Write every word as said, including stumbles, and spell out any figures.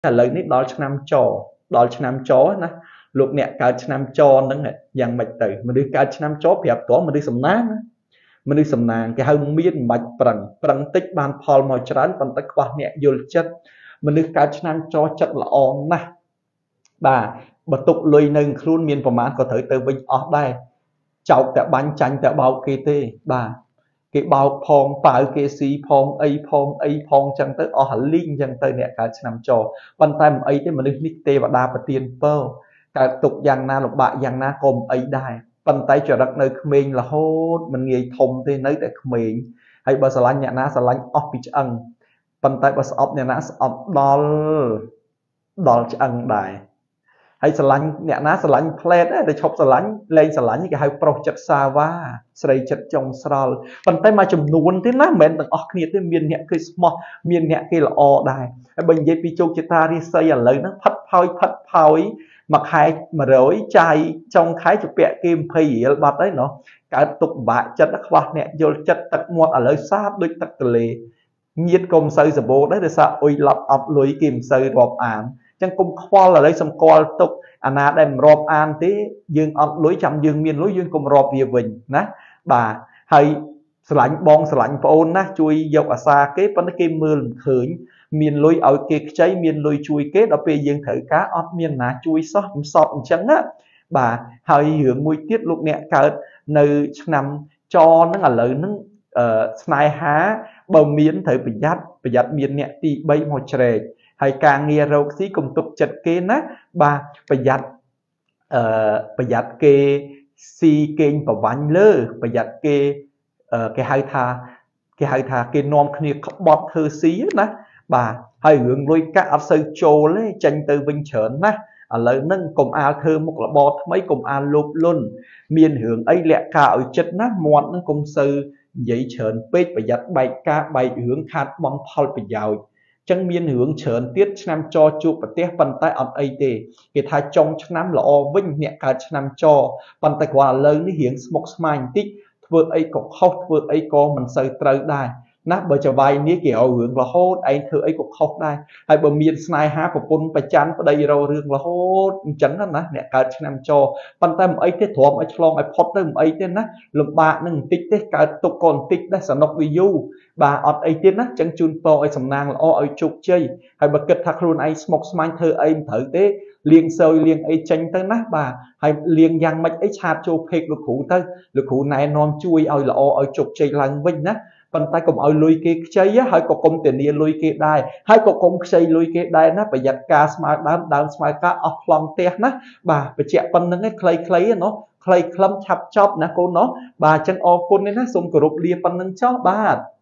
ឥឡូវនេះដល់ឆ្នាំចដល់ឆ្នាំចណាលោកអ្នកកើតឆ្នាំចហ្នឹងយ៉ាងម៉េចទៅមនុស្សកើតឆ្នាំចប្រាប់តមនុស្សសំណាងមនុស្សសំណាងគេហៅមានមិនបាច់ប្រឹងប្រឹងតិចបានផលមកច្រើនប៉ុន្តែខ្វះអ្នកយល់ចិត្តមនុស្សកើតឆ្នាំចចិត្តល្អណាស់បាទបើទុកលុយនៅខ្លួនមានប្រមាណក៏ត្រូវទៅវិញអស់ដែរចោកតែបាញ់ចាញ់តែបោកគេទេបាទគេបោកផងប៉ៅគេស៊ីផងអីផងអីផងចឹងទៅអស់លីងចឹងទៅអ្នកកើតឆ្នាំចប៉ុន្តែមិនអីទេមនុស្សនេះទេវតាប្រទានពរកើតទុកយ៉ាងណាលំបាកយ៉ាងណាក៏មិនអីដែរប៉ុន្តែចរិតនៅក្មេងរហូតមិនងាយធំទេនៅតែក្មេងហើយបើស្រឡាញ់អ្នកណាស្រឡាញ់អស់ពីឆ្អឹងប៉ុន្តែបើស្អប់អ្នកណាស្អប់ដល់ដល់ឆ្អឹងដែរហើយស្រឡាញ់អ្នកណាស្រឡាញ់ផ្លែតតែឈប់ស្រឡាញ់លែងស្រឡាញ់គេហៅប្រុសចិត្តសាវ៉ាស្រីចិត្តចុងស្រល់ប៉ុន្តែមួយចំនួនទេណាមិនមែនទាំងអស់គ្នាទេមានអ្នកគេស្មោះមានអ្នកគេល្អដែរហើយបើនិយាយពីជោគជតារាសីឥឡូវហ្នឹងផិតផោយផិតផោយមួយខែ100ចាយចុងខែជពាក់គេยี่สิบរៀលបាត់ហើយណោះកើតទុកបាក់ចិត្តខ្វះអ្នកយល់ចិត្តទឹកមាត់ឥឡូវសាបដូចទឹកទលេញាតក៏មិនសូវសម្បូរដែរដោយសារអុយឡប់អត់លុយគេមិនសូវរាប់អានចឹងគុំខ្វល់ឥឡូវសម្គាល់ទុកអាណាដែលមិនរាប់អានទេយើងអត់លុយចាំយើងមានលុយយើងកុំរាប់វាវិញណាបាទហើយស្រឡាញ់បងស្រឡាញ់ប្អូនណាជួយយកអាសាគេប៉ុន្តែគេមើលមិនឃើញមានលុយឲ្យគេខ្ចីមានលុយជួយគេដល់ពេលយើងត្រូវការអត់មានណាជួយសោះមិនសពអញ្ចឹងណាបាទហើយរឿងមួយទៀតលោកអ្នកកើតនៅឆ្នាំចហ្នឹងឥឡូវហ្នឹងអឺស្នេហាបើមានត្រូវប្រយ័ត្នប្រយ័ត្នមានអ្នកទី3មកជ្រែកហើយការងាររកស៊ីកុំទុកចិត្តគេណាបាទប្រយ័ត្នអឺប្រយ័ត្នគេស៊ីកេងប្រវាញ់លើប្រយ័ត្នគេគេហៅថាគេហៅថាគេនាំគ្នាក្បត់ធ្វើស៊ីណាបាទហើយរឿងលុយកាក់អត់សូវចូលទេចេញទៅវិញច្រើនណាឥឡូវហ្នឹងកុំអាលធ្វើមុខរបរថ្មីកុំអាលលោភលន់មានរឿងអីលាក់ការឲ្យចិត្តណាមាត់ហ្នឹងកុំសូវនិយាយច្រើនពេកប្រយ័ត្នបែកការបែករឿងខាតបង់ផលប្រយោជន៍ចឹងមានរឿងច្រើនទៀតឆ្នាំចជួបប្រទេសប៉ុន្តែអត់អីទេគេថាចុងឆ្នាំល្អវិញអ្នកកើតឆ្នាំចប៉ុន្តែគ្រាន់ឥឡូវនេះរៀងស្មុគស្មាញបន្តិចធ្វើអីក៏ខុសធ្វើអីក៏មិនសូវត្រូវដែរណាបើចវាយនេះគេឲ្យរឿងរហូតឯងធ្វើអីក៏ខុសដែរហើយបើមានស្នេហាប្រពន្ធប្រច័ណ្ឌប្តីរោរឿងរហូតអញ្ចឹងណាអ្នកកើតឆ្នាំចប៉ុន្តែមិនអីទេទ្រាំឲ្យឆ្លងឲ្យផុតទៅមិនអីទេណាលំបាកនឹងបន្តិចទេកើតទុកក៏បន្តិចដែរសនុកវាយូរបាទអត់អីទៀតណាចឹងជូនពរឲ្យសំណាងល្អឲ្យជោគជ័យហើយបើគិតថាខ្លួនឯងស្មុគស្មាញធ្វើអីមិនត្រូវទេលៀងសើយលៀងអីចេញទៅណាបាទហើយលៀងយ៉ាងម៉េចអីឆាតចូលពេកលោកគ្រូទៅលោកគ្រូណែនាំជួយឲ្យល្អឲ្យជោគជ័យឡើងវិញណាប៉ុន្តែកុំឲ្យលុយគេខ្ចីហើយក៏កុំធានាលុយគេដែរហើយក៏កុំខ្ចីលុយគេដែរណាប្រយ័ត្នការស្មើដើមដើមស្មើការអស់ប្លង់ផ្ទះណាបាទបញ្ជាក់ប៉ុណ្្នឹងឯងខ្លីៗណោះខ្លីខ្លឹមឆាប់ចប់ណាកូនណោះបាទអញ្ចឹងអរគុណណាសូមគោរពលាប៉ុណ្្នឹងចោះបាទ